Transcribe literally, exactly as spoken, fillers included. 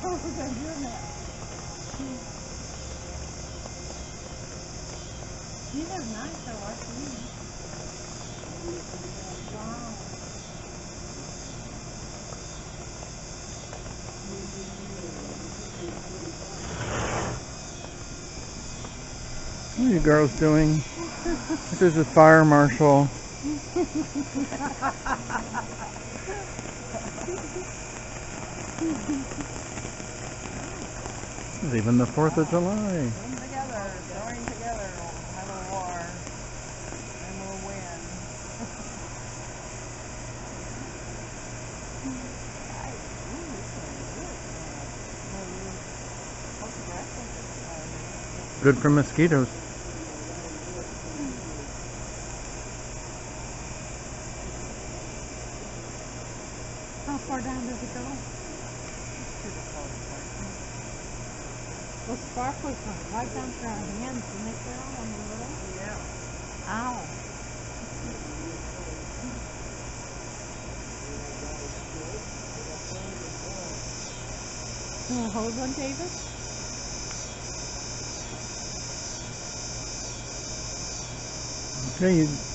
These are nice though, I see. Wow. What are you girls doing? This is a fire marshal. This is even the fourth of July. Come together, join together, we'll have a war, and we'll win. Good for mosquitoes. How far down does it go? To the far part. Those sparklers went right down through our hands, didn't they, Carol, on the little? Yeah. Ow. You want to hold one, David? Okay, you